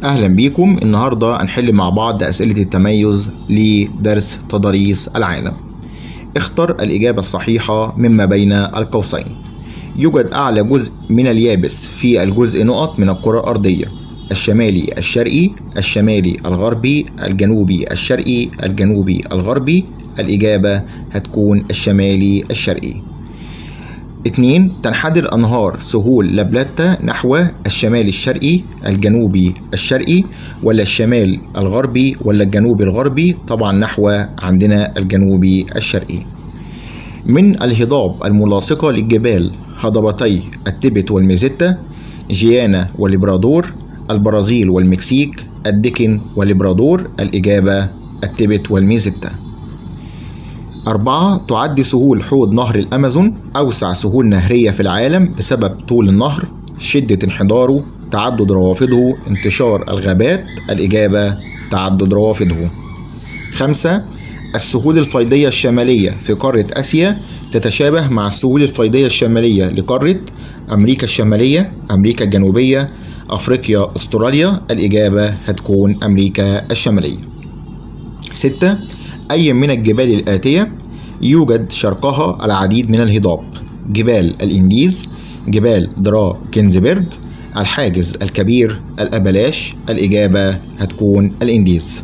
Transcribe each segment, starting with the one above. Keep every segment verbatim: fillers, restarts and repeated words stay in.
أهلا بيكم. النهاردة هنحل مع بعض أسئلة التميز لدرس تضاريس العالم. اختر الإجابة الصحيحة مما بين القوسين. يوجد أعلى جزء من اليابس في الجزء نقط من الكرة الأرضية: الشمالي الشرقي، الشمالي الغربي، الجنوبي الشرقي، الجنوبي الغربي. الإجابة هتكون الشمالي الشرقي. اتنين. تنحدر أنهار سهول لابلاتا نحو الشمال الشرقي، الجنوبي الشرقي، ولا الشمال الغربي، ولا الجنوب الغربي؟ طبعا نحو عندنا الجنوبي الشرقي. من الهضاب الملاصقة للجبال هضبتي التبت والميزيتا، جيانا والليبرادور، البرازيل والمكسيك، الدكن والليبرادور. الإجابة التبت والميزيتا. أربعة. تعد سهول حوض نهر الأمازون أوسع سهول نهرية في العالم بسبب طول النهر، شدة انحداره، تعدد روافده، انتشار الغابات. الإجابة تعدد روافده. خمسة. السهول الفيضية الشمالية في قارة آسيا تتشابه مع السهول الفيضية الشمالية لقارة أمريكا الشمالية، أمريكا الجنوبية، أفريقيا، أستراليا. الإجابة هتكون أمريكا الشمالية. ستة. أي من الجبال الآتية يوجد شرقها العديد من الهضاب: جبال الإنديز، جبال درا كنزبرج، الحاجز الكبير، الأبلاش. الإجابة هتكون الإنديز.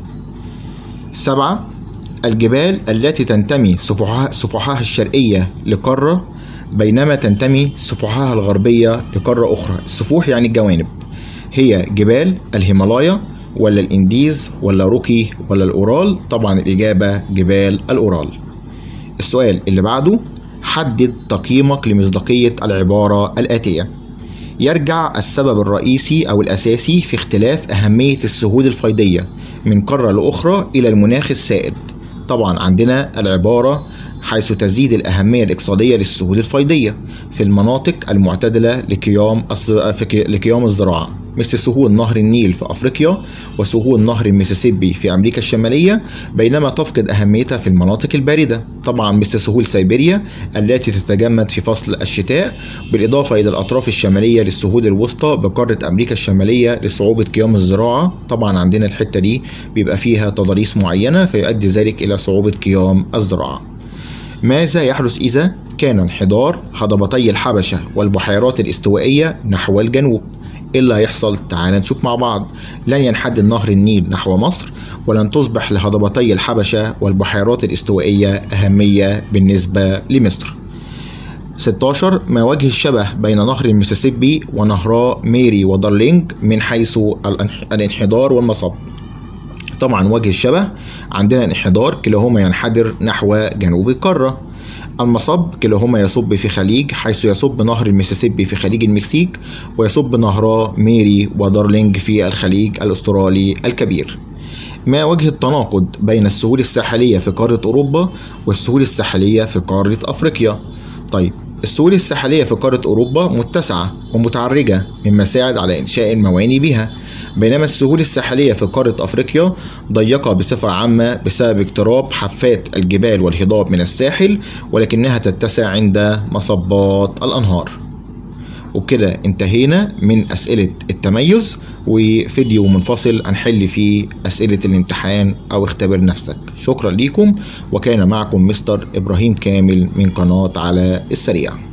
سبعة. الجبال التي تنتمي سفحها, سفحها الشرقية لقارة بينما تنتمي سفحها الغربية لقارة أخرى. السفوح يعني الجوانب. هي جبال الهيمالايا، ولا الإنديز، ولا روكي، ولا الأورال؟ طبعا الإجابة جبال الأورال. السؤال اللي بعده: حدد تقييمك لمصداقية العبارة الآتية. يرجع السبب الرئيسي أو الأساسي في اختلاف أهمية السهول الفيضية من قارة لأخرى إلى المناخ السائد. طبعا عندنا العبارة حيث تزيد الأهمية الاقتصادية للسهول الفيضية في المناطق المعتدلة لقيام لقيام الزراعة، مثل سهول نهر النيل في أفريقيا وسهول نهر الميسيسيبي في أمريكا الشمالية، بينما تفقد أهميتها في المناطق الباردة، طبعا مثل سهول سيبيريا التي تتجمد في فصل الشتاء، بالإضافة إلى الأطراف الشمالية للسهول الوسطى بقارة أمريكا الشمالية لصعوبة قيام الزراعة. طبعا عندنا الحتة دي بيبقى فيها تضاريس معينة فيؤدي ذلك إلى صعوبة قيام الزراعة. ماذا يحدث إذا كان انحدار هضبتي الحبشة والبحيرات الاستوائية نحو الجنوب؟ إيه اللي هيحصل؟ تعال نشوف مع بعض. لن ينحدر نهر النيل نحو مصر، ولن تصبح لهضبتي الحبشة والبحيرات الاستوائية أهمية بالنسبة لمصر. ستة عشر. ما وجه الشبه بين نهر الميسيسيبي ونهرا ميري ودارلينج من حيث الانحدار والمصب؟ طبعا وجه الشبه عندنا انحدار كلاهما ينحدر نحو جنوب القارة، المصب كلاهما يصب في خليج حيث يصب نهر الميسيسيبي في خليج المكسيك ويصب نهرا ميري ودارلينج في الخليج الأسترالي الكبير. ما وجه التناقض بين السهول الساحلية في قارة أوروبا والسهول الساحلية في قارة أفريقيا؟ طيب السهول الساحلية في قارة أوروبا متسعة ومتعرجة مما ساعد على إنشاء المواني بها، بينما السهول الساحلية في قارة أفريقيا ضيقة بصفة عامة بسبب اقتراب حافات الجبال والهضاب من الساحل، ولكنها تتسع عند مصبات الأنهار. وبكده انتهينا من أسئلة التميز، وفيديو منفصل هنحل فيه أسئلة الامتحان أو اختبر نفسك. شكرا لكم، وكان معكم مستر إبراهيم كامل من قناة على السريع.